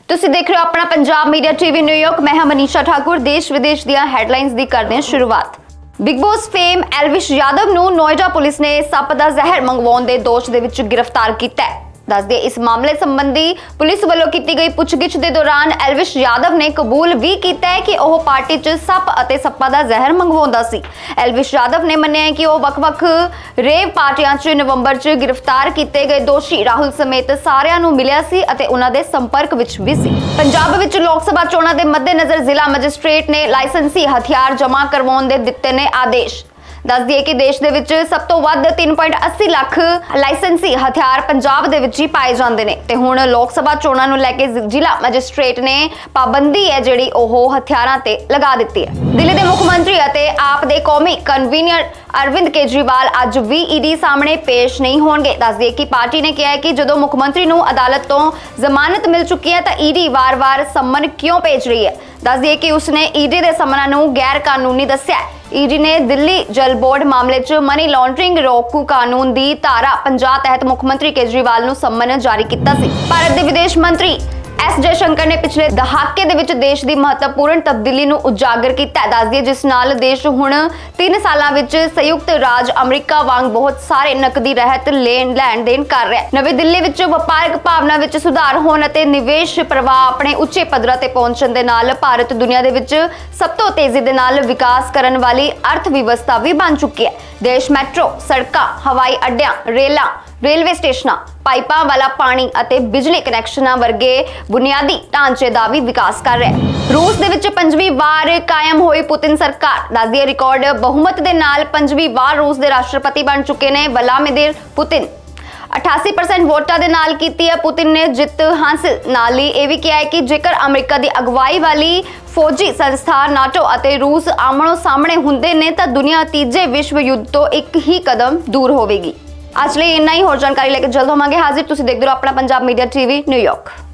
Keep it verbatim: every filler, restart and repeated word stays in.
ਤੁਸੀਂ देख रहे हो अपना पंजाब मीडिया टीवी न्यूयॉर्क। मैं हाँ मनीषा ठाकुर। देश विदेश ਦੀਆਂ ਹੈਡਲਾਈਨਸ ਦੀ ਕਰਦੇ ਹਾਂ ਸ਼ੁਰੂਆਤ। Bigg Boss fame Elvish Yadav ਨੂੰ ਨੋਇਡਾ ਪੁਲਿਸ ਨੇ ਸੱਪ ਦਾ ਜ਼ਹਿਰ ਮੰਗਵਾਉਣ ਦੇ ਦੋਸ਼ ਦੇ ਵਿੱਚ ਗ੍ਰਿਫਤਾਰ ਕੀਤਾ ਹੈ। दस दिए इस मामले संबंधी पुलिस वालों की गई पुछगिछ के दौरान एलविश यादव ने कबूल भी किया है कि वह पार्टी च सप और सप्पा का जहर मंगवाउंदा सी। एलविश यादव ने मन्निया है कि वह वख-वख रेव पार्टियां च नवंबर च गिरफ्तार किए गए दोषी राहुल समेत सारियां नूं मिलिया सी अते उन्हां दे संपर्क विच भी सी। पंजाब विच लोक सभा चोणां दे मद्देनज़र जिला मजिस्ट्रेट ने लाइसेंसी हथियार जमा करवाउण दे दित्ते ने आदेश। दस दिए कि देश दे विच सब तो वध तीन पॉइंट अस्सी लाख लाइसेंसी हथियार पंजाब दे विच ही पाए जांदे ने ते हुण लोक सभा चोणां नूं लैके जिला मजिस्ट्रेट ने पाबंदी है जिहड़ी ओह हथियारां ते लगा दित्ती है। दिल्ली दे मुख मंत्री अते आप दे कौमी कन्वीनर अरविंद केजरीवाल अज भी ईडी सामने पेश नहीं होणगे। दस दिए कि पार्टी ने कहा है कि जदों मुख मंत्री नूं अदालत तो जमानत मिल चुकी है तां ईडी वार-वार सम्मन क्यों भेज रही है। दस दिए कि उसने ईडी दे सम्मनां नूं गैर कानूनी दस्सिया। ईडी ने दिल्ली जल बोर्ड मामले च मनी लॉन्ड्रिंग रोकू कानून दी धारा पचास तहत मुख्यमंत्री केजरीवाल नूं सम्मन जारी किया सी। भारत के विदेश मंत्री एस जयशंकर ने पिछले दहाके दे विच देश की महत्वपूर्ण तब्दीली नूं उजागर किया। दस दिए जिस नाल देश हुण तीन सालां विच संयुक्त राज अमरीका वांग बहुत सारे नकदी रहत लेन लैन देन कर रहा है। नवी दिल्ली विच वपारक भावना विच सुधार होण अते निवेश प्रवाह अपने उच्चे पद्धरां ते पहुंचण दे नाल भारत दुनिया दे विच सब तो तेजी दे नाल विकास करन वाली अर्थव्यवस्था भी बन चुकी है। देश मैट्रो सड़कां, हवाई अड्डियां, रेलां, रेलवे स्टेशनां, पाइपां वाला पानी अते बिजली कनैक्शनां वर्गे बुनियादी ढांचे दा भी विकास कर रहा है। रूस दे विच पंजवीं वार कायम होई पुतिन सरकार। दस दिए रिकॉर्ड बहुमत दे नाल पंजवीं वार रूस दे राष्ट्रपति बन चुके ने व्लादिमीर पुतिन। अठासी परसेंट वोटां दे नाल कीती है पुतिन ने जित हासिल। नाल ही यह भी किया है कि जेकर अमरीका की अगवाई वाली फौजी संस्था नाटो अते रूस आमणो सामने हुंदे ने तां दुनिया तीजे विश्व युद्ध तो एक ही कदम दूर होवेगी। आज लिए इन्ना ही। होर जानकारी लेकर जल्द होवांगे हाजिर। तुसीं देखदे रहो अपना पंजाब मीडिया टीवी न्यूयॉर्क।